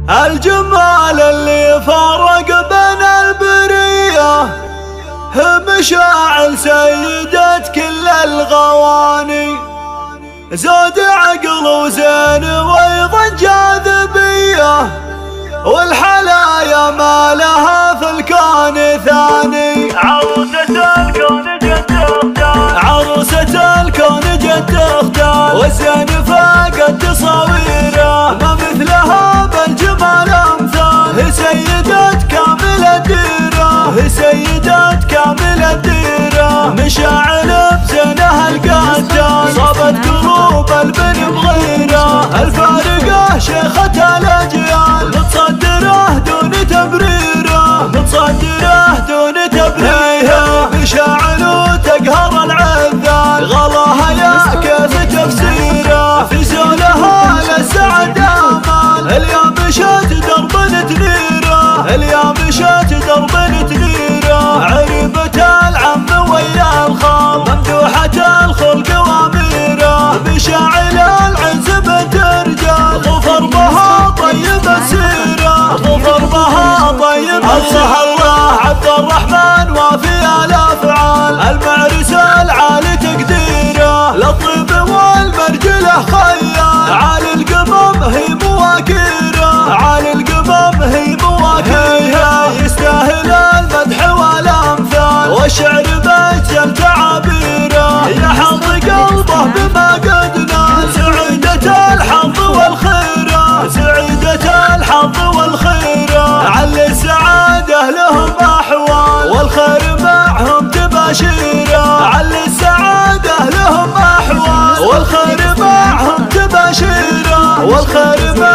الجمال اللي فرق بين البرية، مشاعل سيدة كل الغواني، زود عقل وزين وايضا جاذبية، والحلايا ما لها في الكون ثاني. عروسة الكون جت اختار، عروسة الكون جت اختار، والزين فاقت تصاويره، ما مثلها بالجمال امثال، هي سيدة كامل الديرة، هي سيدة كامل الديرة، مشاعل بزينها القتال، صابت قلوب البن بغيره، الفارقة شيخة الاجيال، متصدره دون تبريره، متصدره دون تبريره، مشاعل تقهر العذال، غلاها يا كيف تفسيره، في زولها للسعد امال، اليوم مشت درب تنيره، اليوم مشت درب تنيره، عربة العم ويا الخال، ممدوحة الخلق واميره، مشاعل العز بنت رجال، ظفر بها طيب السيره، ظفر بها طيب السيره. الله عبد الرحمن وافي الافعال، المعرس العالي تقديره، للطيب والمرجله خيال، عالي القمم هي مواكيره، عالي القمم هي مواكيره، يستاهل المدح والامثال، والشعر بجل تعابيره، يحظ قلبه بما قد نال، سعيدة الحظ والخيره، سعيدة الحظ والخيره، على السعاده لهم احوال، والخير معهم تباشيره، على السعاده لهم احوال، والخير معهم تباشيره، والخير